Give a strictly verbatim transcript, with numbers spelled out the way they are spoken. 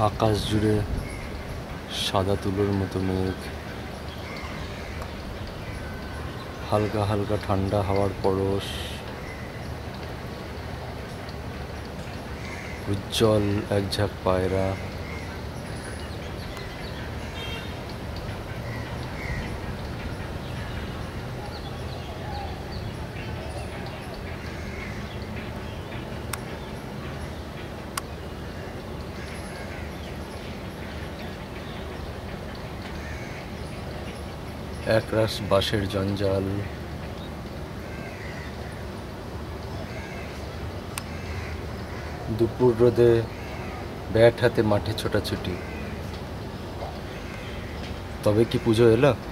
আকাশ জুড়ে সাদা তুলোর মতো মেঘ, হালকা হালকা ঠান্ডা হাওয়ার পরশ, উজ্জ্বল এক ঝাঁক পায়রা, একরাশ বাঁশের জঞ্জাল, দুপুর রোদে ব্যাট হাতে মাঠে ছোটাছুটি। তবে কি পুজো এলো?